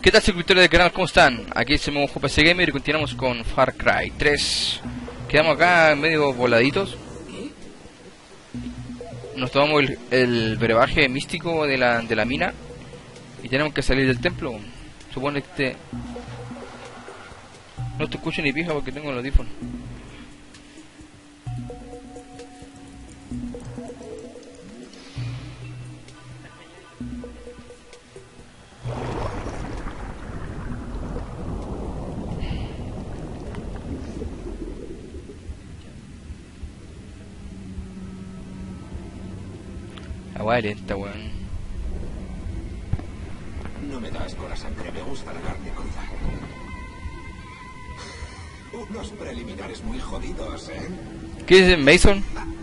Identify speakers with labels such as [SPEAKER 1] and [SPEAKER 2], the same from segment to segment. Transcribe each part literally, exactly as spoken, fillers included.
[SPEAKER 1] ¿Qué tal, suscriptores del canal? ¿Cómo están? Aquí es el nuevo J P C Gamer y continuamos con Far Cry tres. Quedamos acá medio voladitos. Nos tomamos el, el brebaje místico de la, de la mina y tenemos que salir del templo. Supone que te... no te escucho ni pija porque tengo el audífono. Agua lenta, weón.
[SPEAKER 2] No me da asco la sangre, me gusta la carne cruda. Unos preliminares muy jodidos, ¿eh?
[SPEAKER 1] ¿Qué dice Mason?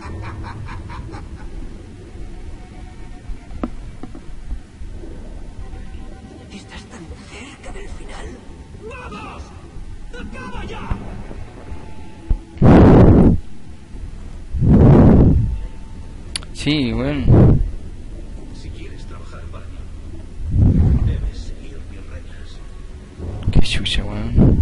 [SPEAKER 2] ¿Estás tan cerca del final? ¡Vamos! ¡Acaba ya!
[SPEAKER 1] Sí, weón.
[SPEAKER 2] Si quieres trabajar para mí, debes seguir mis reglas.
[SPEAKER 1] Qué chucha, weón.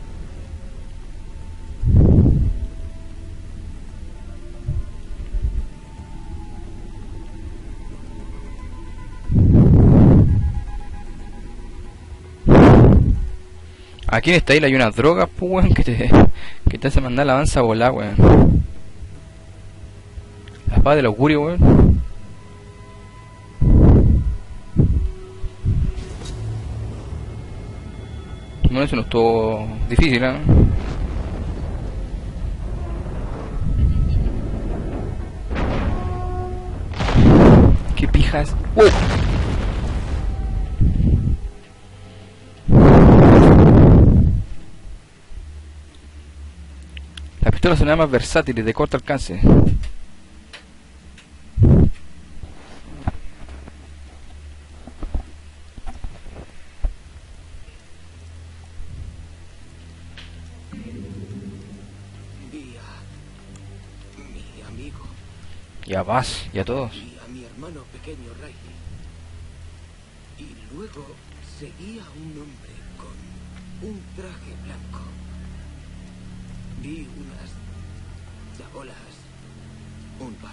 [SPEAKER 1] Aquí en esta isla hay unas drogas, pues, weón, que te, que te hace mandar la avanza a volar, weón. La espada del augurio, weón. Bueno, eso no estuvo difícil, ¿eh? ¿Qué pijas? ¡Uh! Las pistolas son nada más versátiles, de corto alcance.
[SPEAKER 3] Vi a mi amigo
[SPEAKER 1] Ya vas, ya todos.
[SPEAKER 3] y a mi hermano pequeño Riley. Y luego seguía un hombre con un traje blanco. Vi unas chabolas, un bar.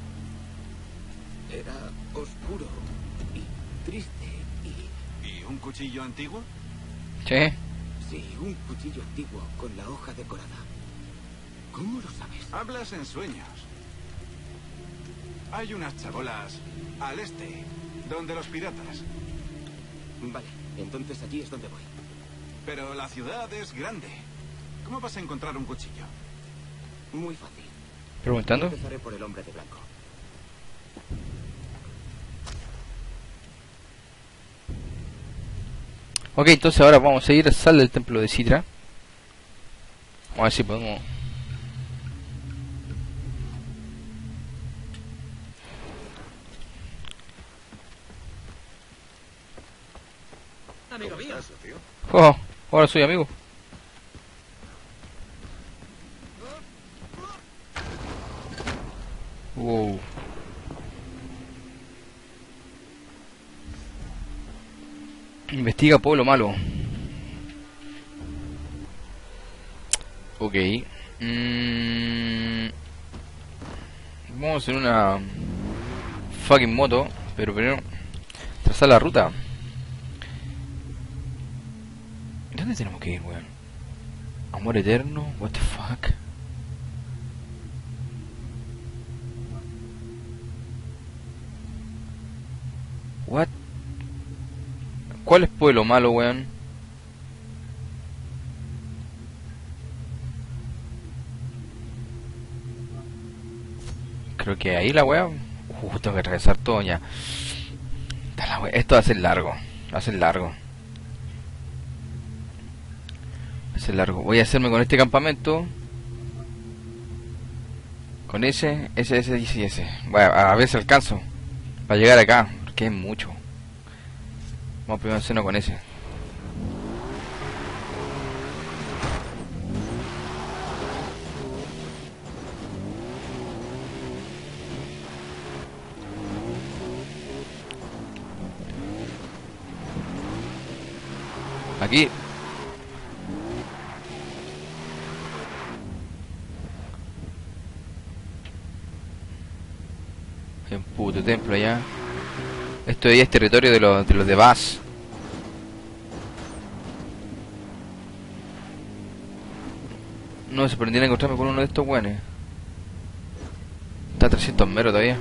[SPEAKER 3] Era oscuro y triste y...
[SPEAKER 2] ¿Y un cuchillo antiguo?
[SPEAKER 1] Sí.
[SPEAKER 3] Sí, un cuchillo antiguo con la hoja decorada. ¿Cómo lo sabes?
[SPEAKER 2] Hablas en sueños. Hay unas chabolas al este, donde los piratas.
[SPEAKER 3] Vale, entonces allí es donde voy.
[SPEAKER 2] Pero la ciudad es grande. ¿Cómo vas a encontrar un cuchillo?
[SPEAKER 3] Muy fácil.
[SPEAKER 1] ¿Preguntando?
[SPEAKER 3] Empezaré por el hombre de blanco.
[SPEAKER 1] Ok, entonces ahora vamos a ir a sal del templo de Citra. Vamos a ver si podemos...
[SPEAKER 3] Amigo mío.
[SPEAKER 1] Oh, ahora soy amigo. Wow. Investiga pueblo malo. Ok. Mm. Vamos en una fucking moto, pero primero trazar la ruta. ¿Dónde tenemos que ir, weón? Amor eterno, what the fuck. What? ¿Cuál es pueblo malo, weón? Creo que ahí la weón. Uh, tengo que regresar todo ya. Esto va a ser largo. Va a ser largo. Va a ser largo. Voy a hacerme con este campamento. Con ese, ese, ese y ese. Bueno, a ver si alcanzo. Para llegar acá. Porque es mucho. Vamos primero a hacernos con ese. Aquí. Hay un puto templo allá. Esto ya es territorio de los de los de Bass. No me sorprendiera encontrarme con uno de estos buenos. Está a trescientos metros todavía.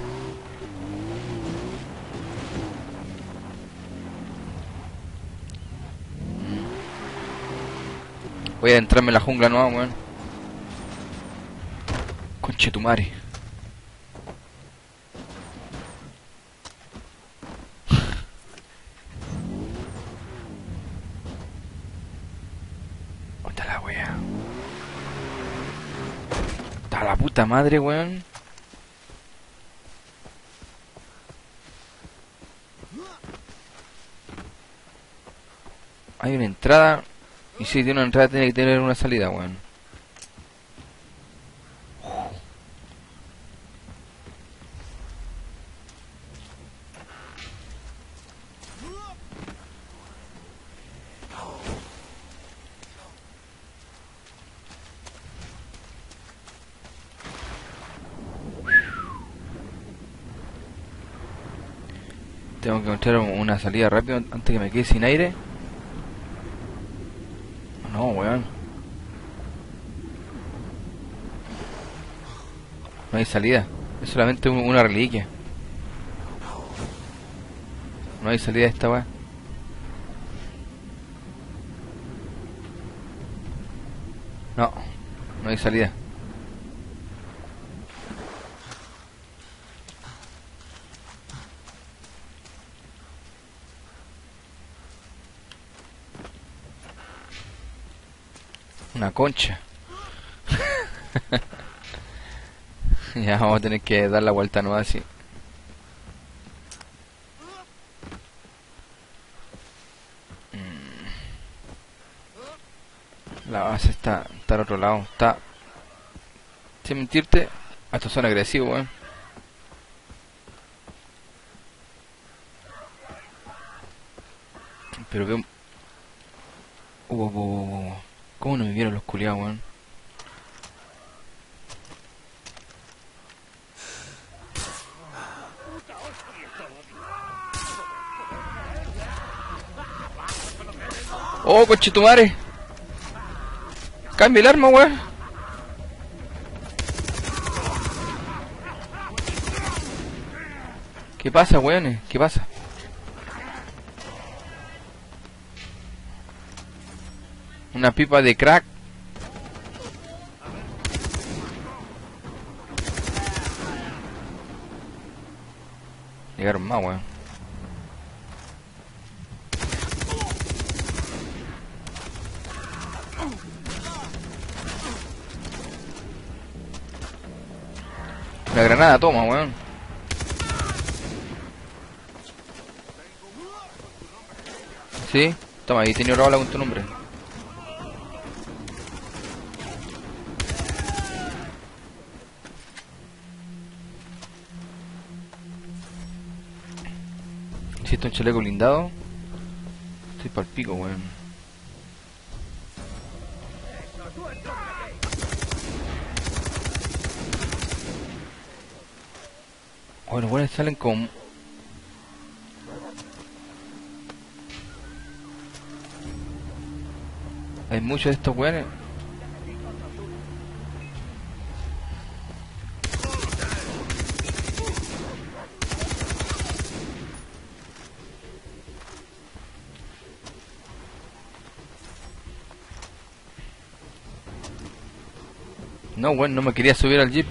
[SPEAKER 1] Voy a adentrarme en la jungla nueva, weón. Conchetumare. ¿Dónde está la wea? Está la puta madre, weón. Hay una entrada. Y si tiene una entrada, tiene que tener una salida, weón. Tengo que encontrar una salida rápido antes que me quede sin aire. No, weón. No hay salida. Es solamente un- una reliquia. No hay salida de esta weá. No, no hay salida. Una concha. Ya vamos a tener que dar la vuelta nueva así. Mm. La base está, está al otro lado. Está... Sin mentirte, estos son agresivos, weón. Pero veo... Uh, uh, uh, uh. ¿Cómo no me vieron los culiados, weón? ¡Oh, conchetumare! ¡Cambia el arma, weón! ¿Qué pasa, weones? ¿Qué pasa? Una pipa de crack. Llegaron más, weón. La granada toma, weón. Sí, toma, ahí tenía rola con tu nombre. Hiciste un chaleco blindado. Estoy pa'l pico, weón. Bueno, bueno, salen con... Hay muchos de estos weones. No, weón, no me quería subir al jeep.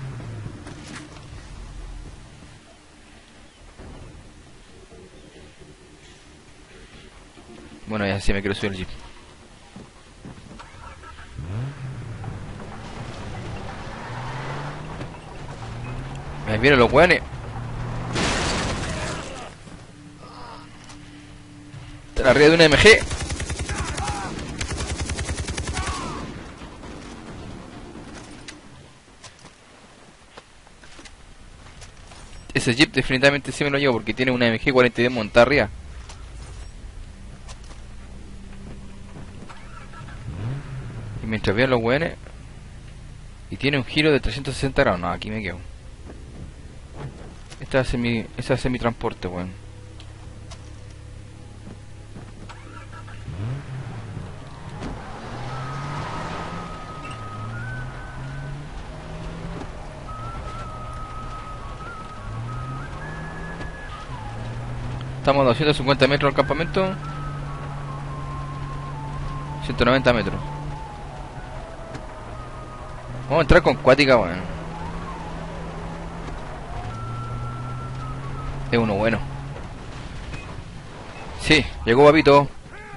[SPEAKER 1] Bueno, ya sí me quiero subir al jeep. Me vienen los weones. Están arriba de una M G. Ese jeep definitivamente sí me lo llevo porque tiene una M G cuarenta y dos montada arriba. Y mientras vean los weones. Y tiene un giro de trescientos sesenta grados. No, aquí me quedo. Este va a ser mi, este va a ser mi transporte, weón. Estamos a doscientos cincuenta metros del campamento. ciento noventa metros. Vamos a entrar con cuática, weón. Es uno bueno. Sí, llegó papito.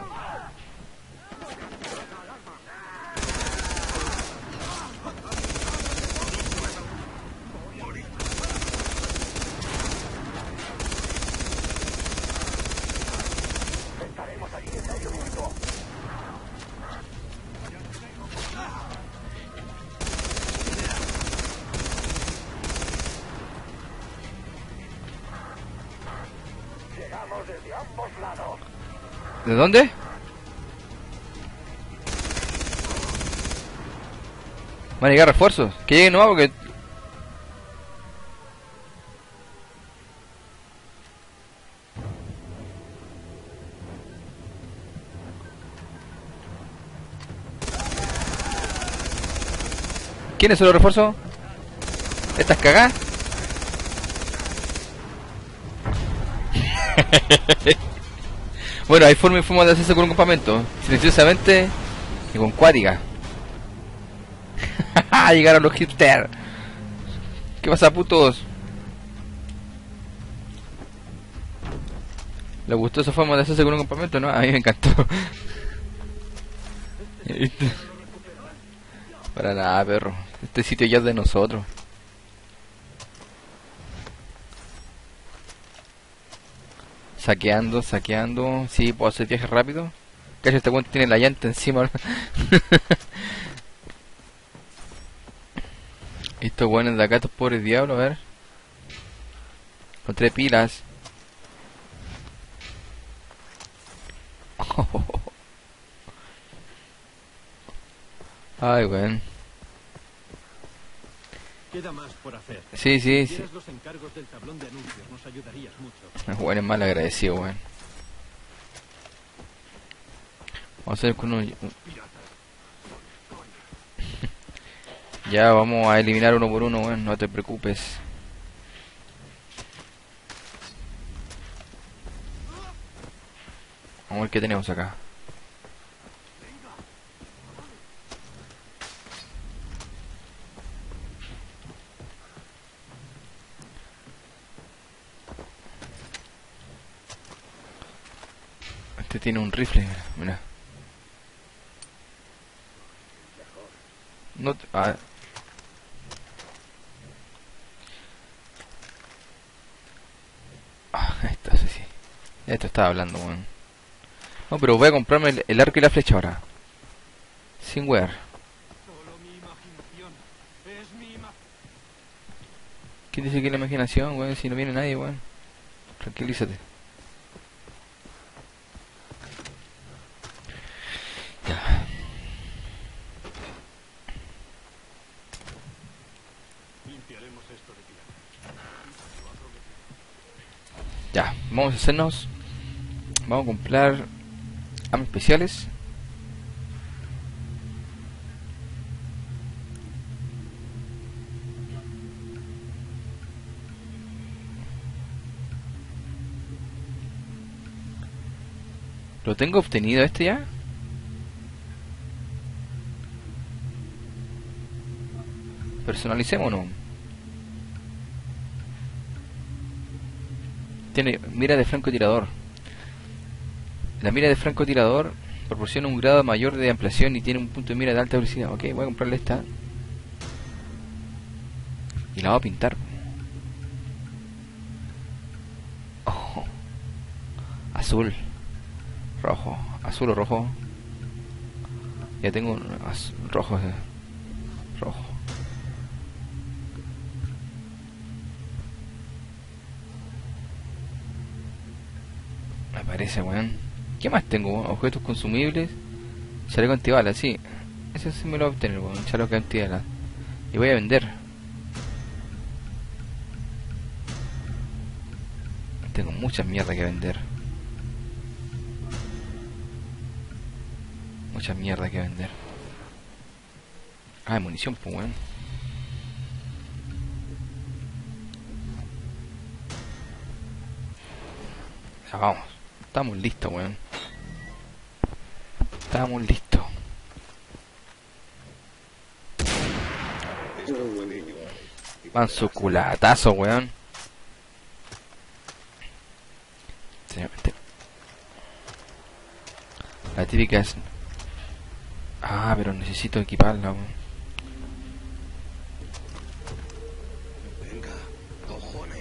[SPEAKER 1] ¿De dónde? Van a llegar refuerzos. Que lleguen nomás porque... ¿Quiénes son los refuerzos? ¿Estas cagadas? Bueno, hay forma y forma de hacerse con un campamento. Silenciosamente y con cuática. Llegaron los hipsters. ¿Qué pasa, putos? ¿Les gustó esa forma de hacerse con un campamento? No, a mí me encantó. Para nada, perro. Este sitio ya es de nosotros. Saqueando, saqueando. Sí, puedo hacer viaje rápido. Cacho, este weón tiene la llanta encima. Estos weones de acá, estos pobres diablos, a ver. Encontré pilas. Ay, weón.
[SPEAKER 2] Queda más por hacer.
[SPEAKER 1] Sí, sí,
[SPEAKER 2] Si
[SPEAKER 1] sí.
[SPEAKER 2] los encargos del tablón de anuncios, nos ayudarías mucho.
[SPEAKER 1] Weón es mal agradecido, weón. Vamos a hacer con uno. Ya vamos a eliminar uno por uno, weón, no te preocupes. Vamos a ver qué tenemos acá. Este tiene un rifle, mira. No te, ah. Ah, esto sí, sí. Esto estaba hablando, weón. No, pero voy a comprarme el, el arco y la flecha ahora. Sin wear.
[SPEAKER 2] Solo mi imaginación. Es mi ima
[SPEAKER 1] ¿Quién dice que es la imaginación, weón? Si no viene nadie, weón. Tranquilízate. Ya.
[SPEAKER 2] Limpiaremos esto de pie.
[SPEAKER 1] Ya, vamos a hacernos. Vamos a comprar armas especiales. ¿Lo tengo obtenido este ya? Personalicémonos. Tiene mira de francotirador. La mira de francotirador proporciona un grado mayor de ampliación y tiene un punto de mira de alta velocidad. Ok, voy a comprarle esta. Y la voy a pintar. Oh. Azul. Rojo. Azul o rojo. Ya tengo un azul, rojo. Rojo. Me parece, weón. ¿Qué más tengo? Objetos consumibles. Chaleco antibalas, sí. ese sí me lo voy a obtener, weón. Chaleco antibalas. Y voy a vender. Tengo mucha mierda que vender. Mucha mierda que vender. Ah, munición, pues weón. Ya vamos. Estamos listos, weón. Estamos listos. Van su culatazo, weón. La típica es... Ah, pero necesito equiparla, weón.
[SPEAKER 2] Venga, cojones.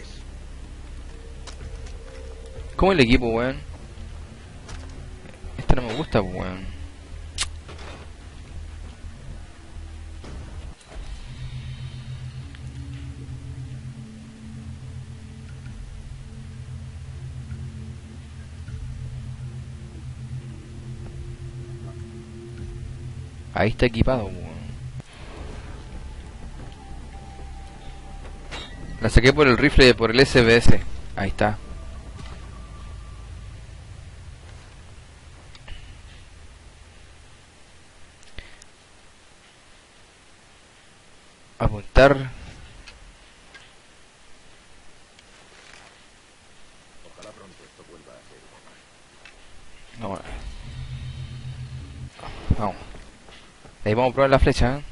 [SPEAKER 1] ¿Cómo el equipo, weón? Esta no me gusta, weón. Ahí está equipado, weón. La saqué por el rifle, por el S B S. Ahí está. Apuntar.
[SPEAKER 2] Ojalá pronto esto vuelva a ser.
[SPEAKER 1] No, bueno. Vamos. Ahí vamos a probar la flecha, ¿eh?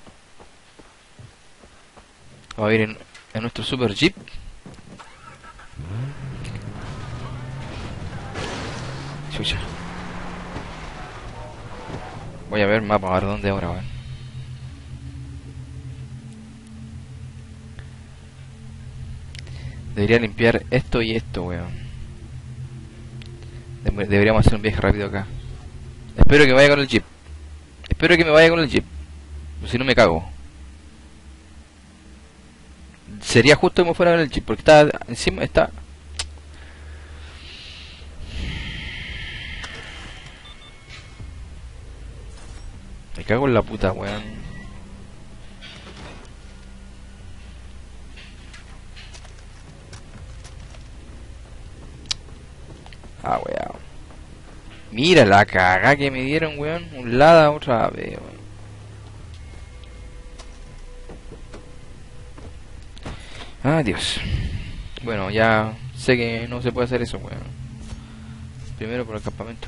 [SPEAKER 1] Vamos a ir en, en nuestro super jeep. Chucha. Voy a ver el mapa, a ver dónde ahora, weón. Debería limpiar esto y esto, weón. Debe- Deberíamos hacer un viaje rápido acá. Espero que vaya con el jeep. Espero que me vaya con el jeep. Si no me cago. Sería justo que me fuera con el jeep, porque está encima, está... Me cago en la puta, weón. Ah, weón. Mira la caga que me dieron, weón. Un lada otra vez, weón. Ah, Dios. Bueno, ya sé que no se puede hacer eso, weón. Primero por el campamento.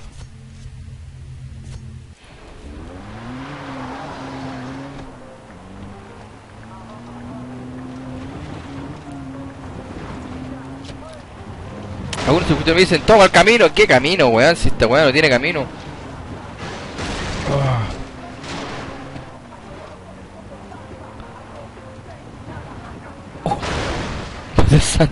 [SPEAKER 1] Algunos suscriptores me dicen, toma el camino. ¿Qué camino, weón? Si esta weón no tiene camino. Oh. Dios santo.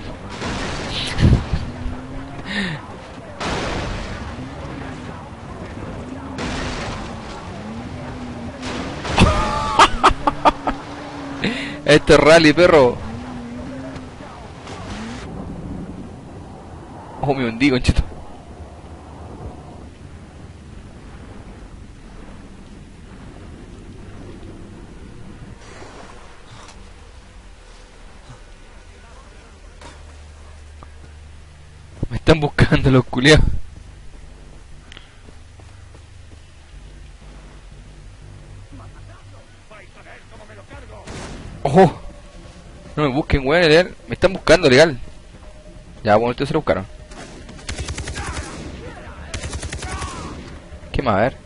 [SPEAKER 1] Este es rally, perro. Oh, me hundí, conchito. Me están buscando los culiados. ¡Ojo! No me busquen, weón, legal. Me están buscando, legal. Ya, bueno, ustedes se lo buscaron. ¿Qué más? A ver.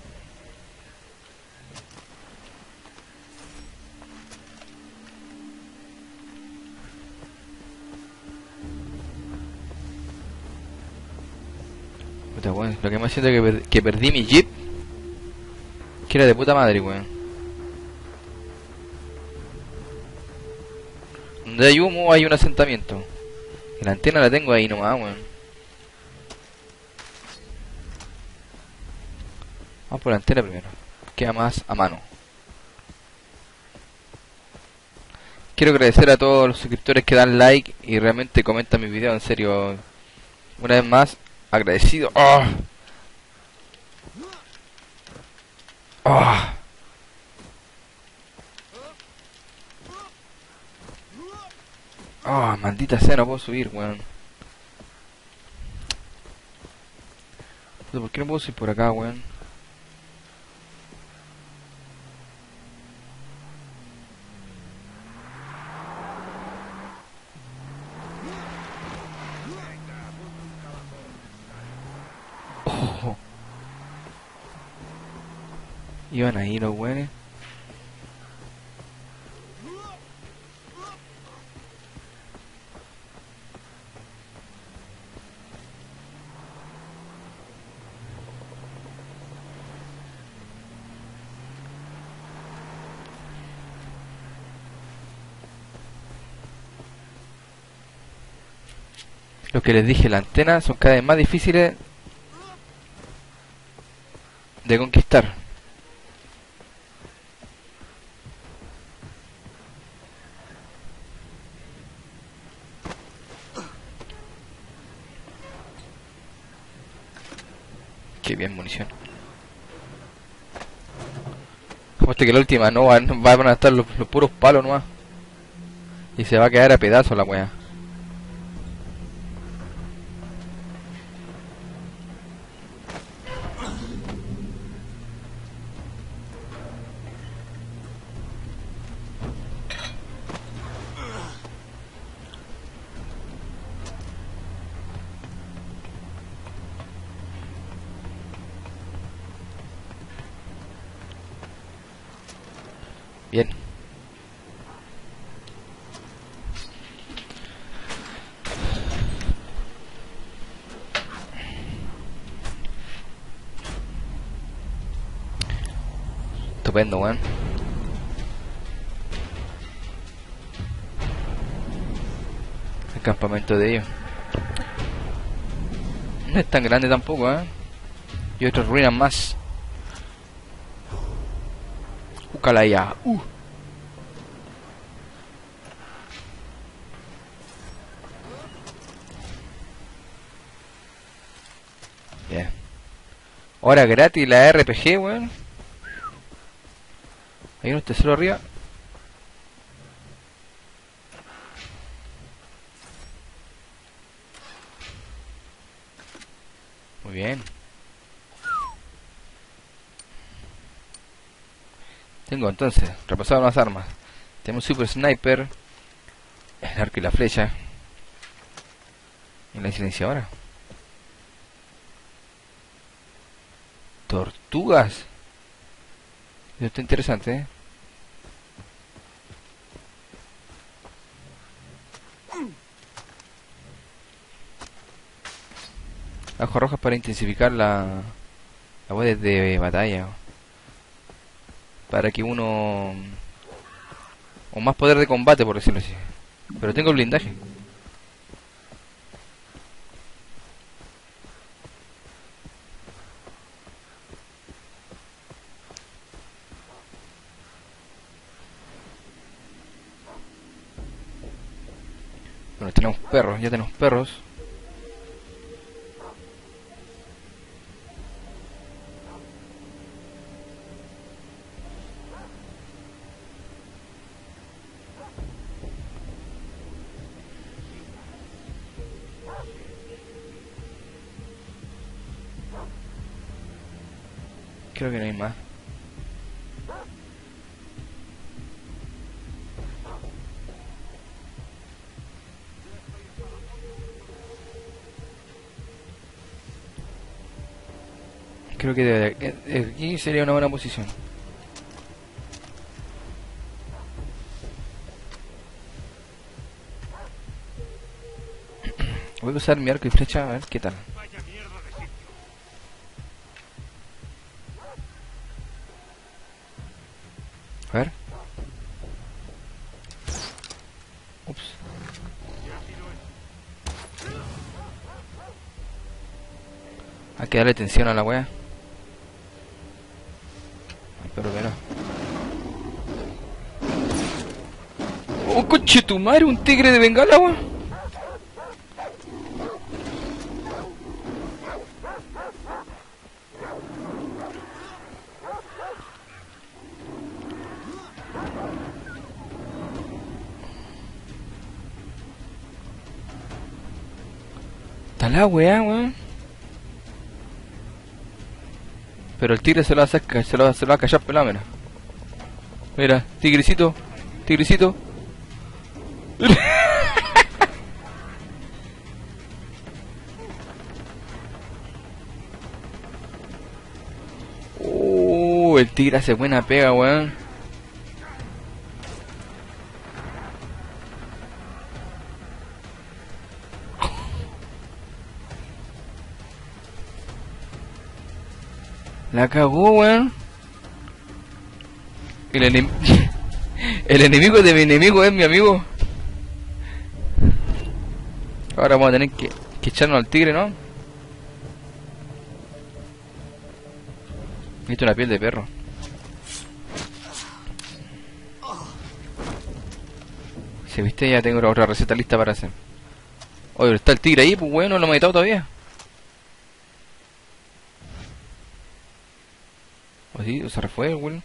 [SPEAKER 1] Puta, weón, lo que me siento es que, per que perdí mi jeep. Que era de puta madre, weón. Donde hay humo hay un asentamiento. Y la antena la tengo ahí nomás, weón. Vamos por la antena primero. Queda más a mano. Quiero agradecer a todos los suscriptores que dan like y realmente comentan mi video, en serio. Una vez más, agradecido. ¡Oh! ¡Oh! Oh, maldita sea, no puedo subir, weón. ¿Por qué no puedo subir por acá, weón? Oh. Iban ahí los weones. Lo que les dije, las antenas son cada vez más difíciles de conquistar. Qué bien munición. Apuesto que la última no va, van a estar los, los puros palos nomás. Y se va a quedar a pedazos la wea. Bien. Estupendo, weón. El campamento de ellos. No es tan grande tampoco, ¿eh? Y otras ruinas más. Búscala ya. Uh. Bien. Ahora gratis la R P G, weón. Hay unos tesoros arriba. Muy bien. Tengo entonces, repasado las armas. Tenemos Super Sniper, el arco y la flecha. Y la silenciadora. Tortugas. Esto está interesante, ¿eh? Ajo rojas para intensificar la la web de batalla. Para que uno... o más poder de combate, por decirlo así. Pero tengo blindaje. Bueno, tenemos perros, ya tenemos perros. Creo que no hay más. Creo que de, de aquí sería una buena posición. Voy a usar mi arco y flecha a ver qué tal. A ver. Ups. Hay que darle tensión a la wea. Espero que no. ¡Oh, coche tu madre! ¡Un tigre de Bengala, weón! la weá, weón. Pero el tigre se lo va a sacar, se lo, va- se lo va a callar pelado, mira. Mira, tigrecito, tigrecito. Uh, el tigre hace buena pega, weón. La cagó, weón. El, enem el enemigo de mi enemigo es mi amigo. Ahora vamos a tener que, que echarnos al tigre, ¿no? Necesito una piel de perro. Si viste, ya tengo otra receta lista para hacer. Oye, está el tigre ahí, pues bueno, no lo he matado todavía. O sí, o se refue el weón.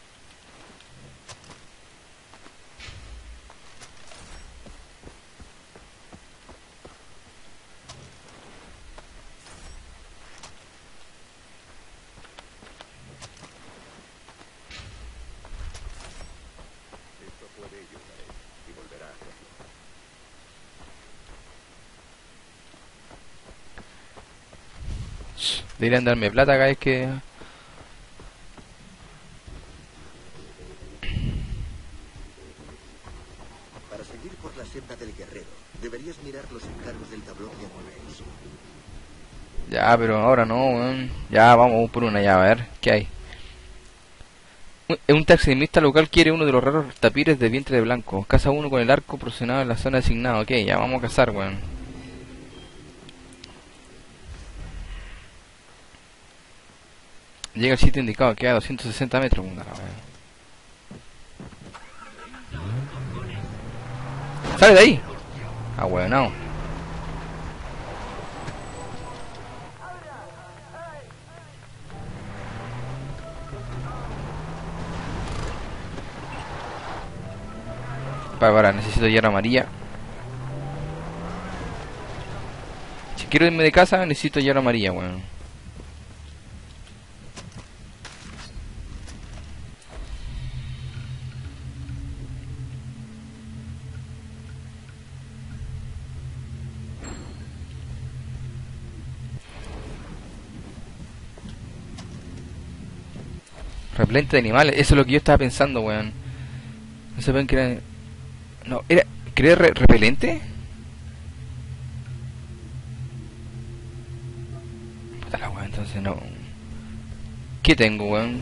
[SPEAKER 1] Deberían darme plata cada vez que...
[SPEAKER 4] Para seguir por la senda del guerrero, deberías mirar los encargos del tablón de Moraes.
[SPEAKER 1] Ya, pero ahora no, weón. Ya, vamos por una ya, a ver, ¿qué hay? Un- Un taximista local quiere uno de los raros tapires de vientre de blanco. Caza uno con el arco proporcionado en la zona asignada. Ok, ya vamos a cazar, weón. Llega al sitio indicado, queda a doscientos sesenta metros. Puta la wea. ¡Sale de ahí! Ah, weón, no. Para, para, necesito hierro amarilla. Si quiero irme de casa, necesito hierro amarilla, weón. Repelente de animales, eso es lo que yo estaba pensando, weón. No se ven que era... No, era... ¿Quería re repelente? Puta la weón, entonces no... ¿Qué tengo, weón?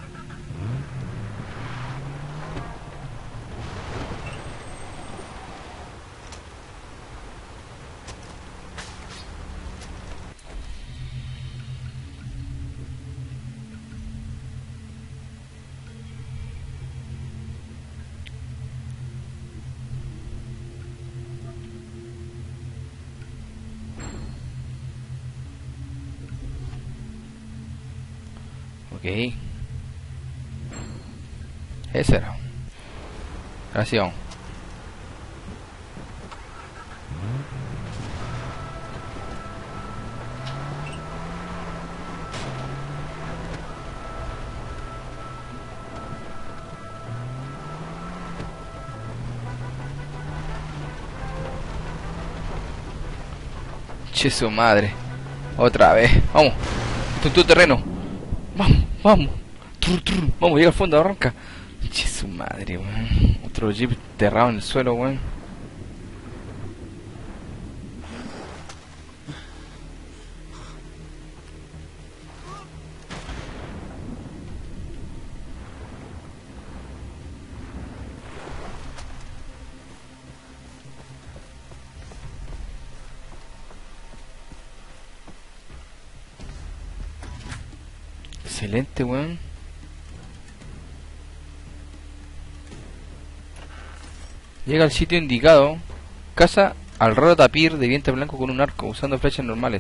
[SPEAKER 1] Ok. Ese era. Gracias. Che su madre. Otra vez. Vamos. Esto es tu terreno. Vamos, vamos. Trur, trur. Vamos, llega al fondo, arranca. Che su madre, weón. Otro jeep enterrado en el suelo, weón. Excelente, weón. Llega al sitio indicado. Caza al raro tapir de vientre blanco con un arco, usando flechas normales.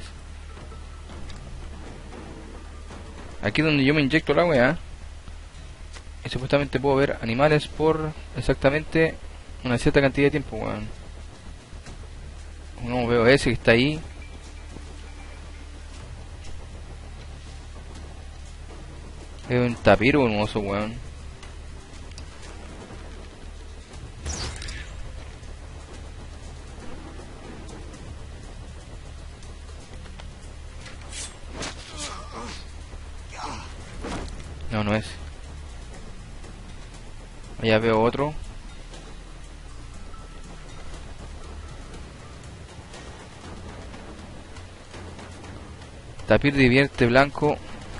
[SPEAKER 1] Aquí es donde yo me inyecto la weá. Y supuestamente puedo ver animales por exactamente una cierta cantidad de tiempo, weón. No veo ese que está ahí. Es un tapir o un oso, weón. No, no es. Allá veo otro. Tapir divierte blanco.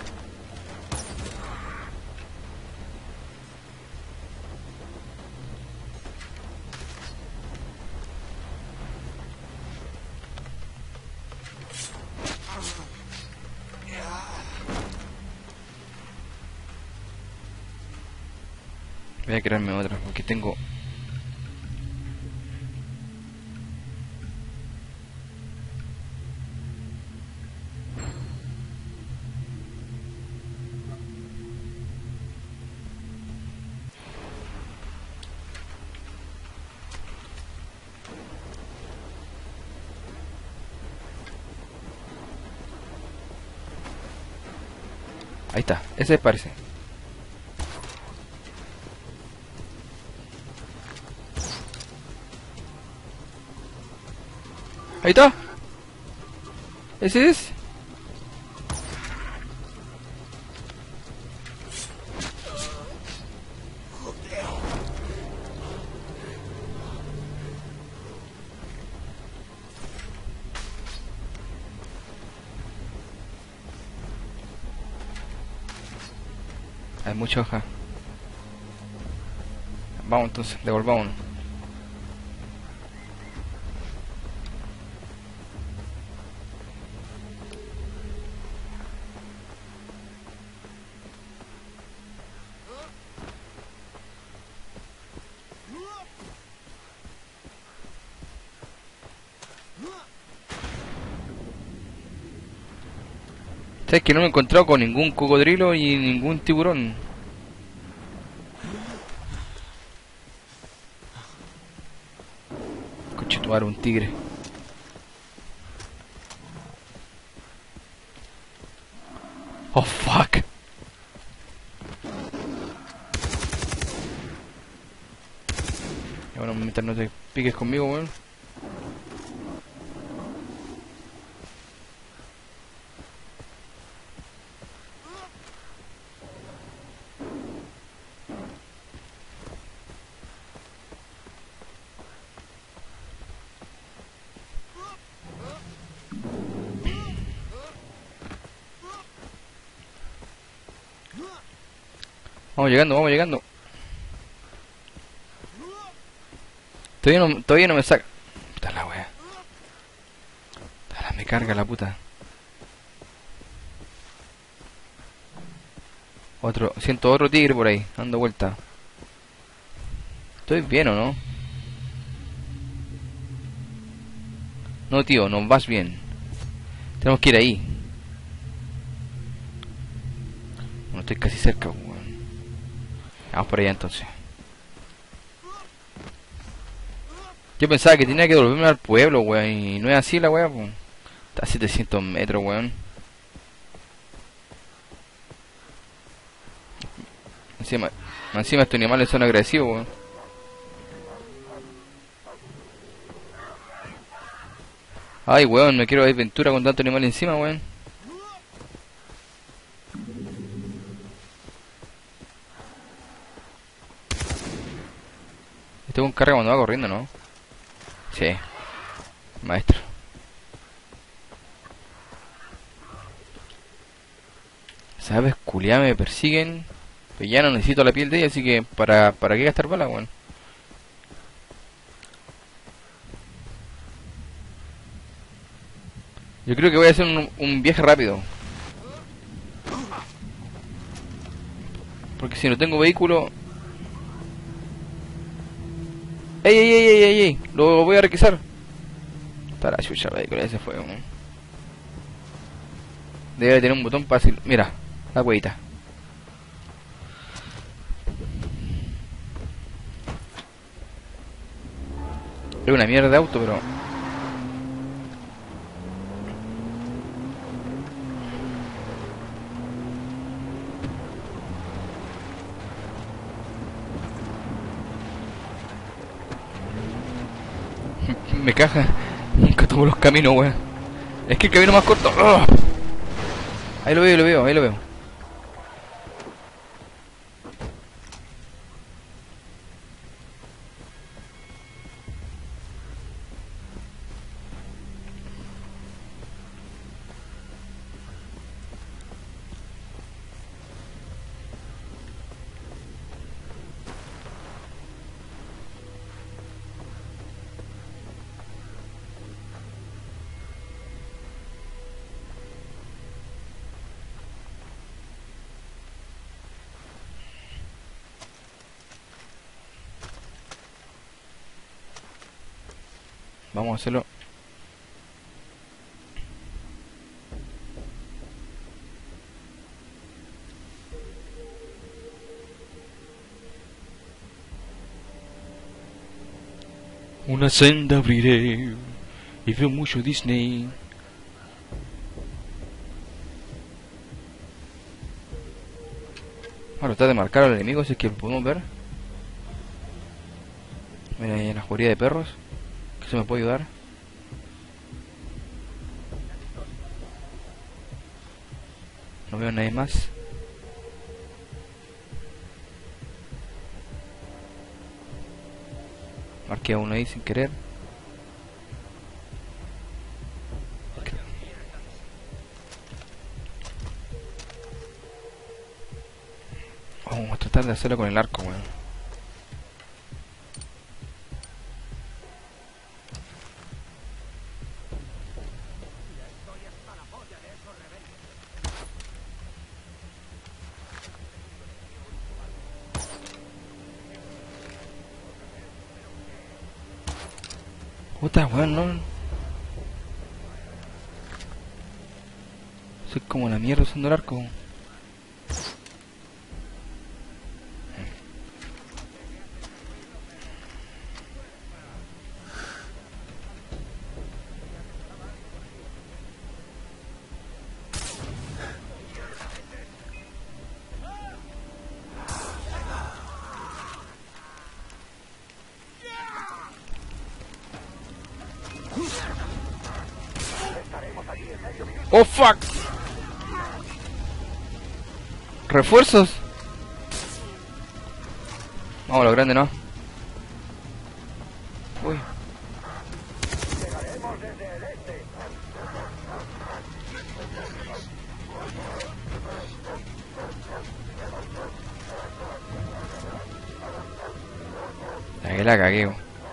[SPEAKER 1] Voy a crearme otra porque tengo... Ahí está, ese parece. Ahí está. Ese es. Hay mucha hoja. Vamos entonces, devolvámonos. ¿Sabes que no me he encontrado con ningún cocodrilo y ningún tiburón? Conchetumare, un tigre. Oh fuck. Y bueno, mientras no te piques conmigo, weón. Vamos llegando, vamos llegando. Todavía no, todavía no me saca. Puta la wea. Puta, me carga la puta. Otro, siento otro tigre por ahí, dando vuelta. ¿Estoy bien o no? No, tío, no vas bien. Tenemos que ir ahí. No estoy casi cerca, weón. Vamos por allá entonces. Yo pensaba que tenía que devolverme al pueblo, weón. Y no es así la weá, pues. Está a setecientos metros, weón. Encima, encima estos animales son agresivos, weón. Ay, weón, me quiero de aventura con tanto animal encima, weón. Este un carga cuando va corriendo, ¿no? Sí. Maestro. ¿Sabes? Culiá, me persiguen. Pero ya no necesito la piel de ella, así que ¿para, para qué gastar balas, weón? Yo creo que voy a hacer un, un viaje rápido. Porque si no tengo vehículo... ¡Ey, ey, ey, ey, ey, ey! Lo voy a requisar. Está la chucha, el vehículo, ese fue, weón. Debe tener un botón fácil. Mira, la huevita. Es una mierda de auto, pero... Me caja. Nunca tomo los caminos, weón. Es que el camino más corto. ¡Oh! Ahí lo veo, ahí lo veo, ahí lo veo. Vamos a hacerlo. Una senda abriré y veo mucho Disney. Ahora está de marcar al enemigo, si es que lo podemos ver. Mira ahí en la juguería de perros. ¿Qué se me puede ayudar? No veo a nadie más. Marqué a uno ahí sin querer. Vamos a tratar de hacerlo con el arco, weón. Puta, weón, no. Soy como la mierda usando el arco. Oh fuck. Refuerzos. Vamos a lo grande, ¿no? Uy. La que la cagué.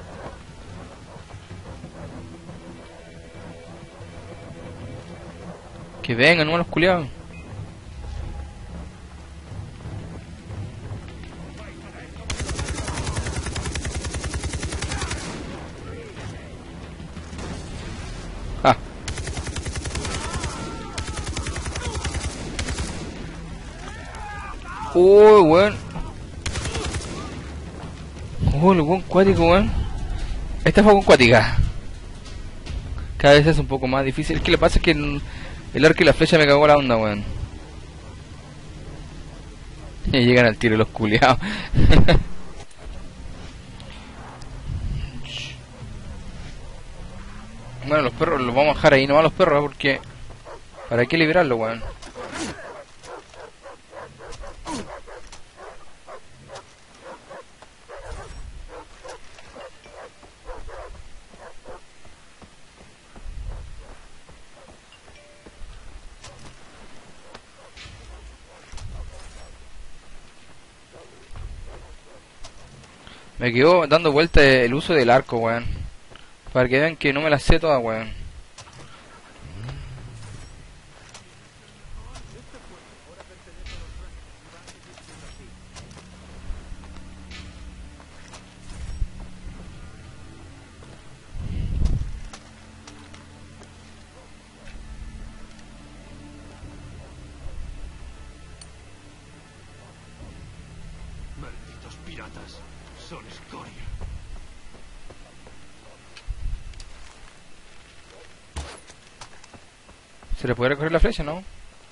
[SPEAKER 1] Que vengan, no los culiados. Ah. Uy, weón. Oh, el weón cuático, weón. Esta fue con cuática. Cada vez es un poco más difícil. Es que lo que pasa es que el, el arco y la flecha me cagó la onda, weón. Y llegan al tiro los culiados. Bueno, los perros los vamos a dejar ahí nomás, los perros, porque... ¿Para qué liberarlo, weón? Me quedó dando vuelta el uso del arco, weón. Para que vean que no me la sé toda, weón.
[SPEAKER 2] Malditos piratas. Son escoria.
[SPEAKER 1] ¿Se le puede recoger la flecha, no?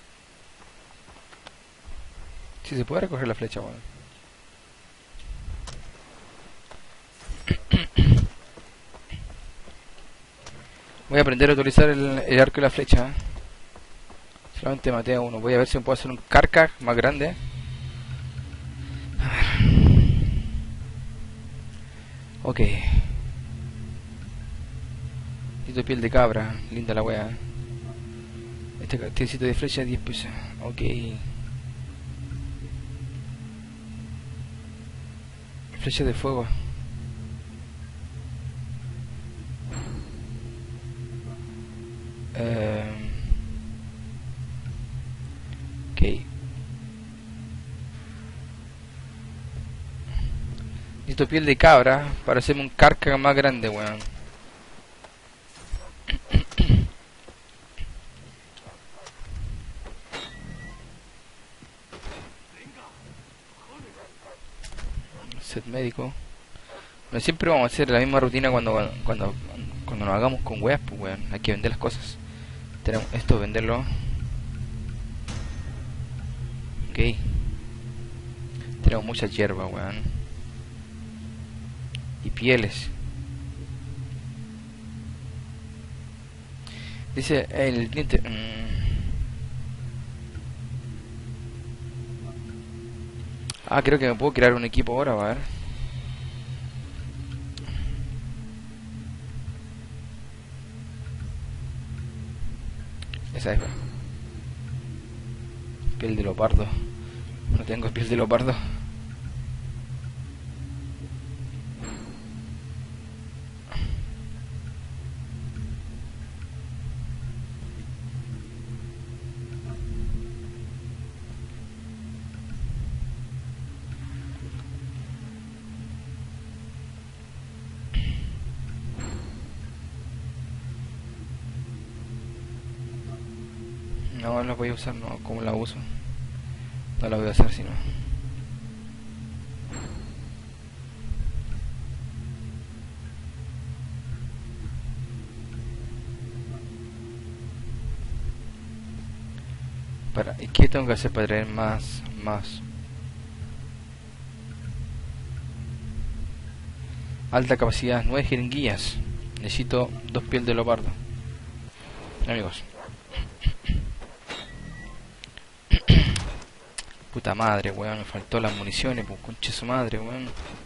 [SPEAKER 1] Sí, se puede recoger la flecha, weón. Voy a aprender a utilizar el, el arco y la flecha. Solamente maté a uno. Voy a ver si me puedo hacer un carca más grande. A ver. Ok. Necesito piel de cabra. Linda la wea. Este castillo de flecha diez pesos. Ok. Flecha de fuego. Eh, ok. Necesito piel de cabra para hacerme un carca más grande, weón. Set médico. No siempre vamos a hacer la misma rutina cuando cuando cuando nos hagamos con weas, pues weón. Hay que vender las cosas. Tenemos esto, venderlo. Ok. Tenemos mucha hierba, weón. Y pieles. Dice el diente. Mmm. Ah, creo que me puedo crear un equipo ahora, a ver. Esa es. Piel de leopardo. No tengo piel de leopardo. No la voy a usar, no, como la uso. No la voy a hacer, sino. Para, ¿y qué tengo que hacer para traer más, más? Alta capacidad, nueve jeringuillas. Necesito dos piel de leopardo. Amigos. Puta madre, weón, me faltó las municiones, pues conche su madre, weón.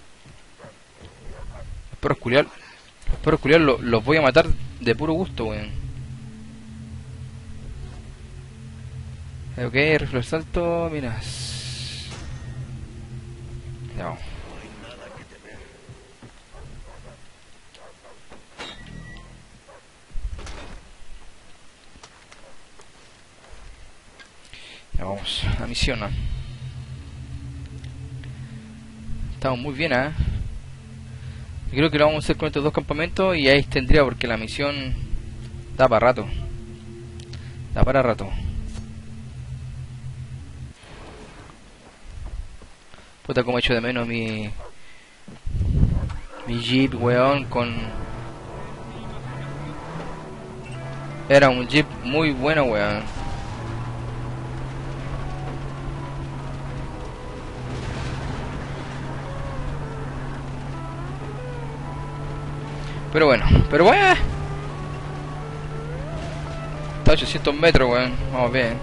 [SPEAKER 1] Los perros culiados, los perros culiados lo, los voy a matar de puro gusto, weón. Ok, rifle de salto, mira. Ya vamos. Ya vamos, la misión, ¿no? Estamos muy bien, ¿eh? Creo que lo vamos a hacer con estos dos campamentos y ahí tendría, porque la misión da para rato. Da para rato. Puta, como echo de menos mi... Mi jeep, weón, con... Era un jeep muy bueno, weón. Pero bueno, pero bueno. Está a ochocientos metros, weón. Vamos bien.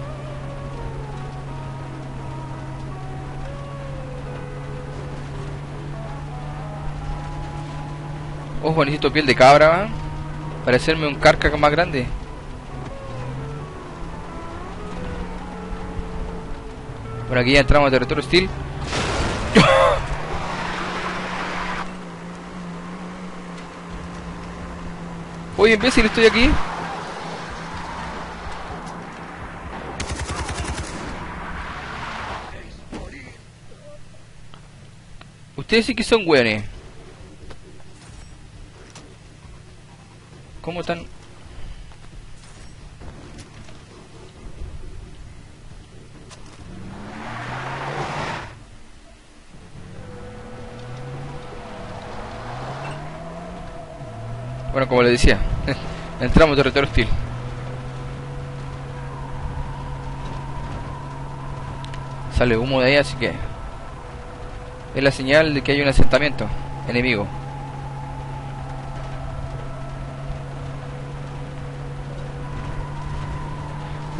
[SPEAKER 1] Ojo, necesito piel de cabra, weón, para hacerme un carca más grande. Bueno, aquí ya entramos a territorio hostil. Oye, imbécil, estoy aquí. Ustedes sí que son güeyes. ¿Cómo están? Bueno, como les decía, entramos en territorio hostil. Sale humo de ahí, así que es la señal de que hay un asentamiento enemigo.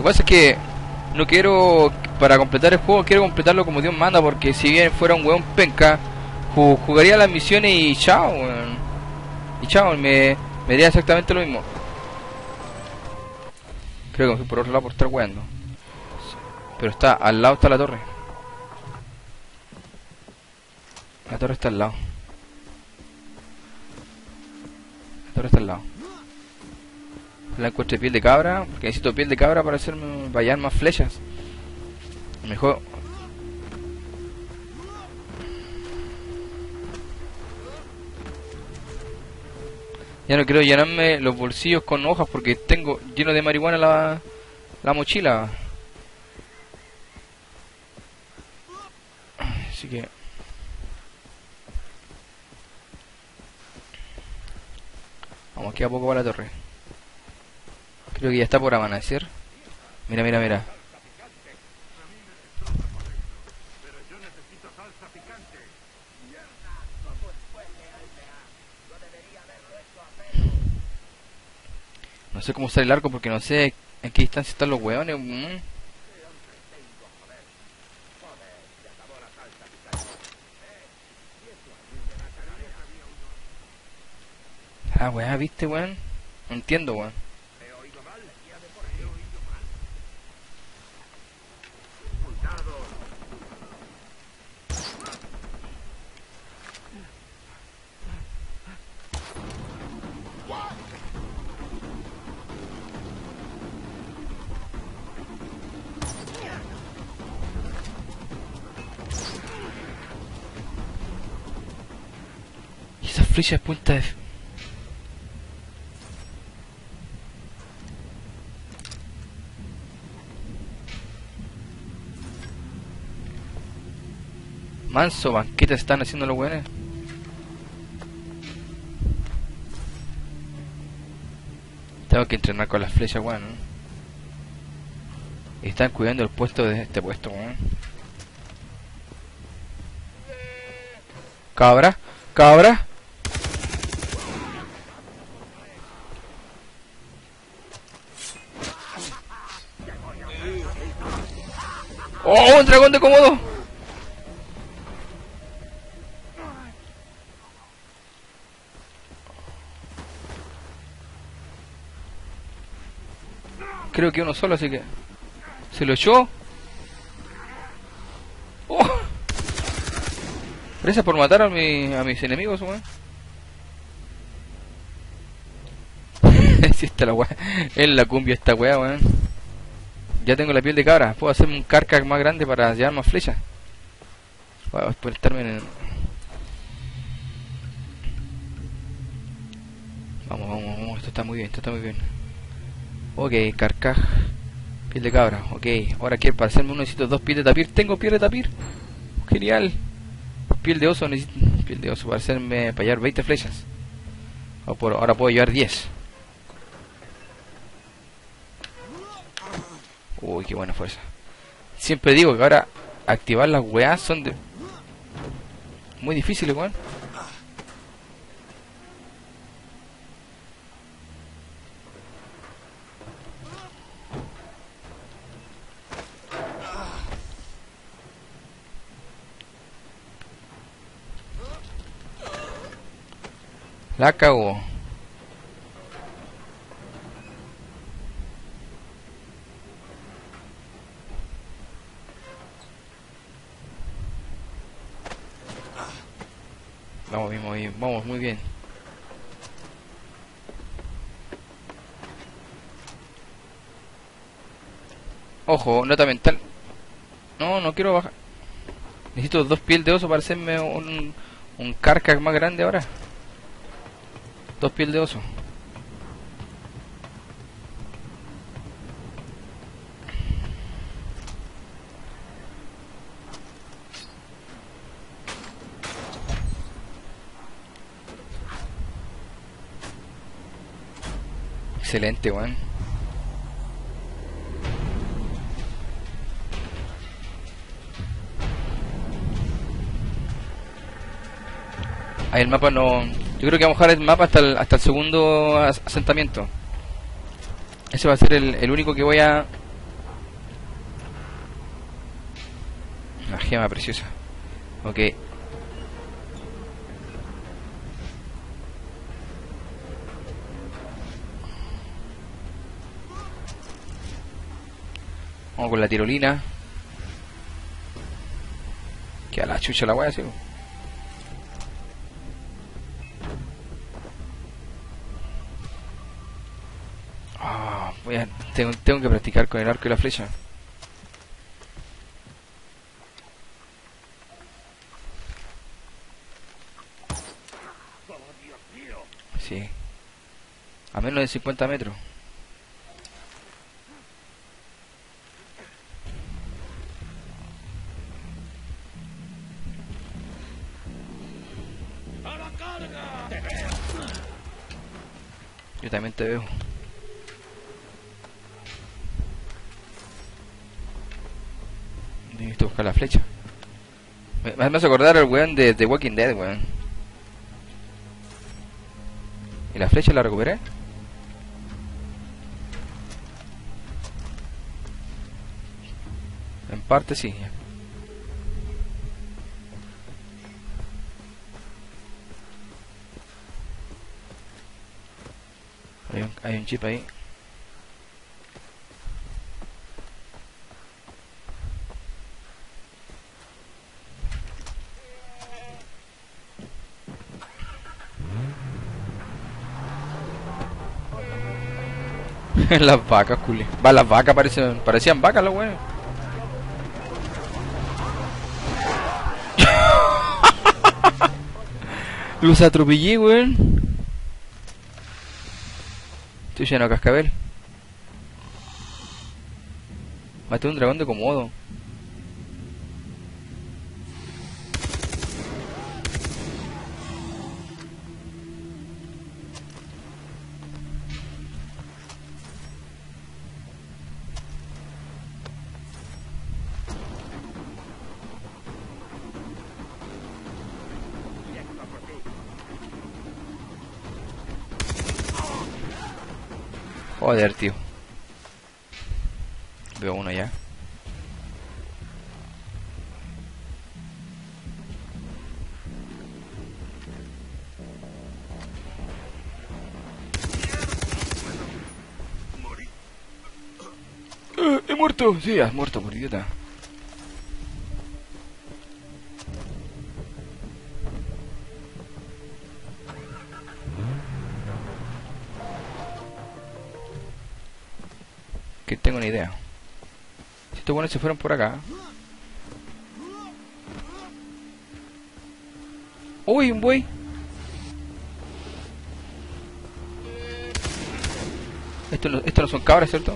[SPEAKER 1] que pasa es que no quiero, para completar el juego, quiero completarlo como Dios manda, porque si bien fuera un weón penca, ju- jugaría las misiones y chao, weón. Y chao, me, me haría exactamente lo mismo. Creo que me fui por otro lado por estar weando. Pero está, al lado está la torre. La torre está al lado. La torre está al lado. La encuentro de piel de cabra, porque necesito piel de cabra para hacerme vallar más flechas. Mejor. Ya no quiero llenarme los bolsillos con hojas porque tengo lleno de marihuana la, la mochila. Así que vamos, queda poco para la torre. Creo que ya está por amanecer. Mira, mira, mira. No sé cómo usar el arco porque no sé en qué distancia están los hueones. Mm. Ah, weá, viste, weón. No entiendo, weón. Y esas flechas punta de... Manso banqueta están haciendo los weones. Tengo que entrenar con las flechas, weón. ¿No? Están cuidando el puesto de este puesto, weón. Cabra, cabra. ¡Oh, un dragón de Komodo! Creo que uno solo, así que... ¿Se lo echó? ¡Oh! Gracias por matar a, mi, a mis enemigos, weón. Sí, está la weá. Es la cumbia esta weá, weón. Ya tengo la piel de cabra. Puedo hacerme un carcac más grande para llevar más flechas. Voy a despertarme en el... Vamos, vamos, vamos. Esto está muy bien, esto está muy bien. Ok, carcaj. Piel de cabra, ok. Ahora que para hacerme uno necesito dos piel de tapir. Tengo piel de tapir. Genial. Piel de oso, necesito piel de oso para hacerme, para llevar veinte flechas. Ahora puedo llevar diez. Uy, qué buena fuerza. Siempre digo que ahora activar las weas son de... muy difíciles, weón. La cagó. Vamos bien, muy bien, vamos muy bien. Ojo, nota mental. No, no quiero bajar. Necesito dos piel de oso para hacerme un, un carcac más grande ahora. Dos piel de oso. Excelente, weón. Ahí el mapa no... Yo creo que vamos a dejar el mapa hasta el, hasta el segundo as asentamiento. Ese va a ser el, el único que voy a Una gema preciosa. Ok. Vamos con la tirolina. Que a la chucha la voy a hacer. Ah, voy a, tengo, tengo que practicar con el arco y la flecha. Sí. A menos de cincuenta metros. Yo también te veo. Necesito buscar la flecha. Me, me hace acordar al weón de The Walking Dead, weón. ¿Y la flecha la recuperé? En parte sí. Hay un, hay un chip ahí. Las vacas, culi. Va, las vacas parecían, parecían vacas los weones. Los atropellé, weón. Estoy lleno de cascabel. Maté a un dragón de Komodo. Joder, tío. Veo uno ya. Uh, ¡He muerto! Sí, has muerto, por idiota. Que tengo una idea. Si estos buenos se fueron por acá. ¡Uy, un buey! Esto no, esto no son cabras, ¿cierto?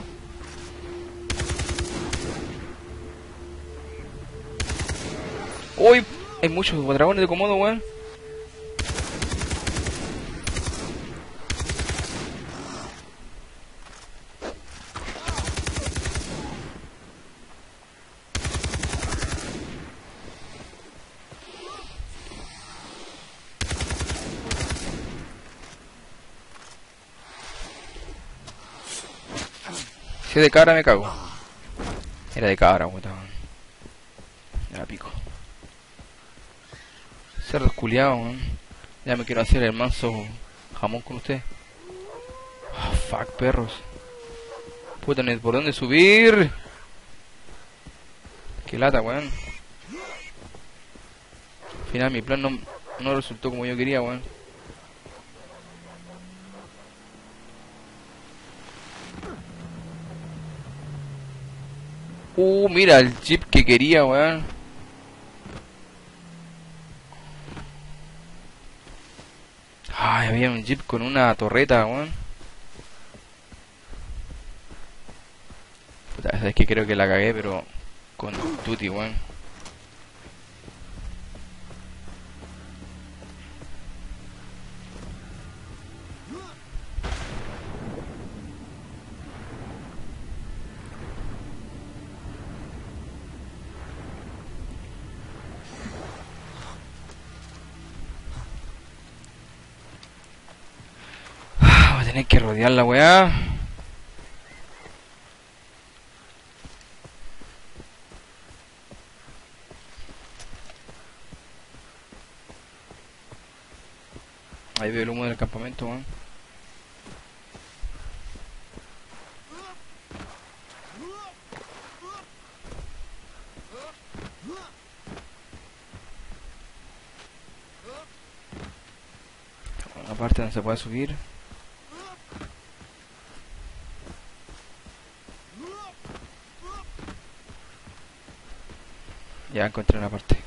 [SPEAKER 1] ¡Uy! Hay muchos dragones de Komodo, weón. Si es de cabra me cago. Era de cabra, weón. Era pico. Cerdos culiados, weón. Ya me quiero hacer el manso jamón con usted. Oh, fuck, perros. Puta, no hay por dónde subir. Qué lata, weón. Al final mi plan no, no resultó como yo quería, weón. Uh, mira el jeep que quería, weón. Ay, había un jeep con una torreta, weón. Puta, sabes que creo que la cagué, pero con Tutti, weón. Voy a tener que rodear la weá. Ahí veo el humo del campamento, weón. Una parte donde se puede subir. Ya encontré una parte.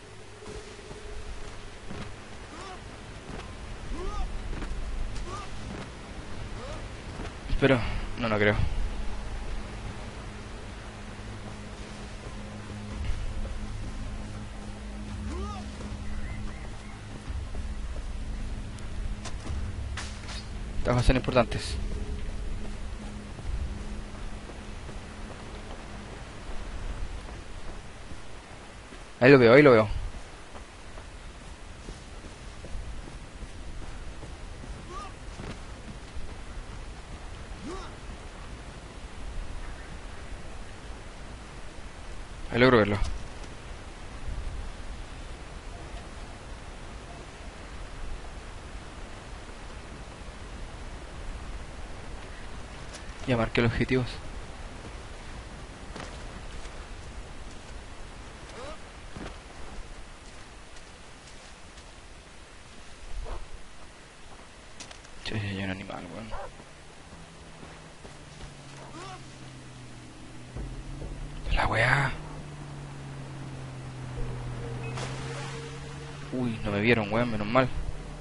[SPEAKER 1] Pero, no, no creo. Estas cosas son importantes. Ahí lo veo, ahí lo veo. Ahí logro verlo. Ya marqué los objetivos. Che, hay un animal, weón. La weá. Uy, no me vieron, weón, menos mal.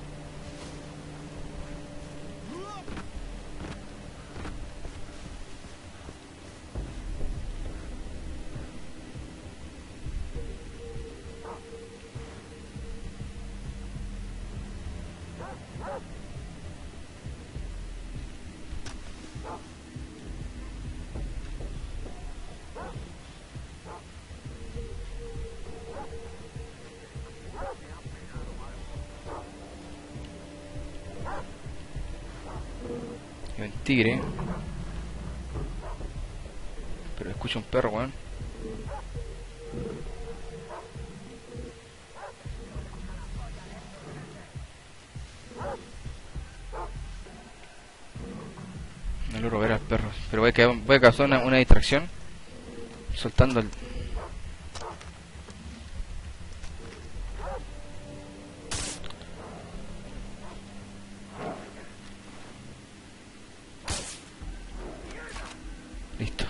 [SPEAKER 1] Y un tigre. Pero escucho un perro, weón. No logro ver al perro. Pero voy a, voy a causar una, una distracción. Soltando el... Listo.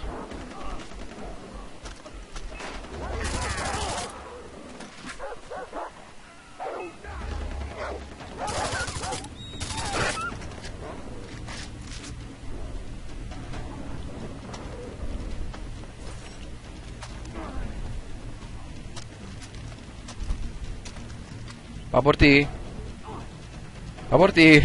[SPEAKER 1] Va por ti. Va por ti.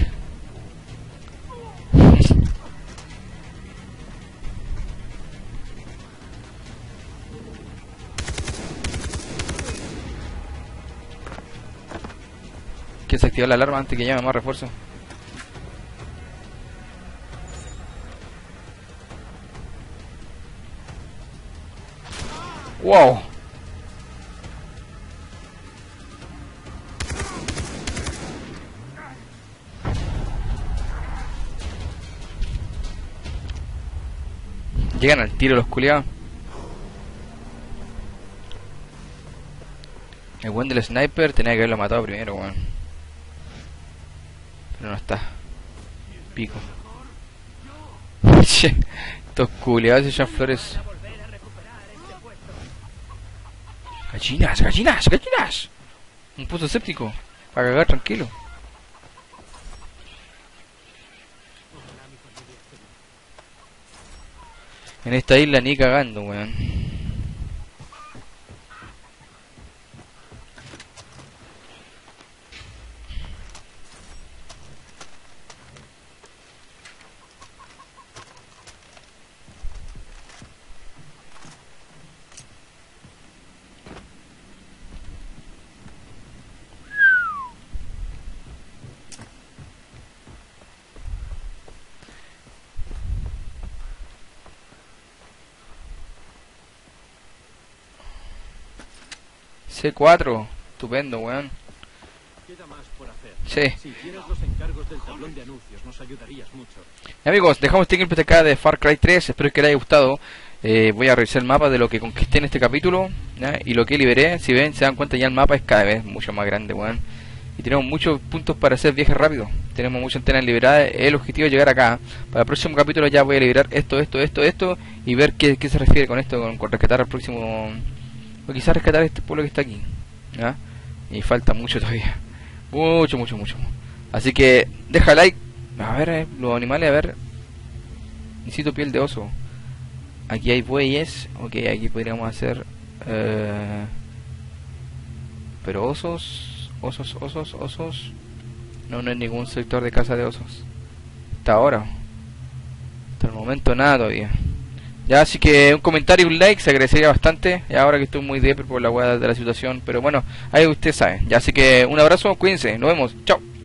[SPEAKER 1] Que se activa la alarma antes que llame más refuerzo. Wow. Llegan al tiro los culiados. El buen del sniper tenía que haberlo matado primero, weón. Pero no está. Pico. Che, estos culiados se echan flores. Gallinas, gallinas, gallinas. Un puto escéptico. Para cagar tranquilo. En esta isla ni cagando, weón. C cuatro, estupendo, weón.
[SPEAKER 5] Queda más por hacer.
[SPEAKER 1] Sí.
[SPEAKER 5] Si hicieras los encargos del tablón de anuncios, nos ayudarías mucho.
[SPEAKER 1] Y amigos, dejamos este gameplay acá de Far Cry tres. Espero que les haya gustado. Eh, voy a revisar el mapa de lo que conquisté en este capítulo, ¿ya? Y lo que liberé. Si ven, se dan cuenta, ya el mapa es cada vez mucho más grande, weón. Y tenemos muchos puntos para hacer viajes rápidos. Tenemos muchas antenas liberadas. El objetivo es llegar acá. Para el próximo capítulo ya voy a liberar esto, esto, esto, esto. Y ver qué, qué se refiere con esto, con, con rescatar al próximo... O quizás rescatar este pueblo que está aquí, ¿ya? Y falta mucho todavía. Mucho, mucho, mucho. Así que deja like. A ver, eh, los animales, a ver. Necesito piel de oso. Aquí hay bueyes. Ok, aquí podríamos hacer... Eh, pero osos... Osos, osos, osos. No, no hay ningún sector de caza de osos. Hasta ahora. Hasta el momento nada todavía. Ya, así que un comentario y un like se agradecería bastante. Y ahora que estoy muy depre por la hueá de la situación. Pero bueno, ahí ustedes saben. Ya, así que un abrazo, cuídense. Nos vemos. Chao.